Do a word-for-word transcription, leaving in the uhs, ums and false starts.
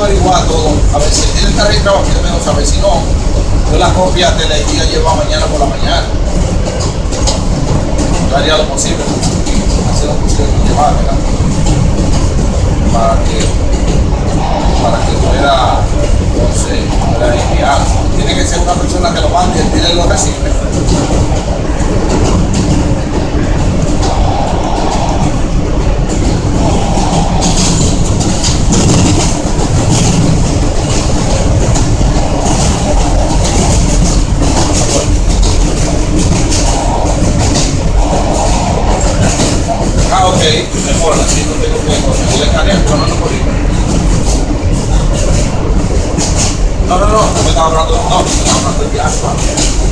averiguar todo, a ver si él está registrado aquí, debemos saber, si no, yo la copia te la iría a llevar mañana por la mañana. Yo haría lo posible, hacer lo posible por llevármela, para que, para que pueda, entonces, pueda enviar. Tiene que ser una persona que lo mande y el dealer lo recibe. Ah, ok, mejor, así no tengo que conseguir el canal, pero no lo puedo ir. No, no, no, no me estaba hablando, no, me estaba hablando de viaje.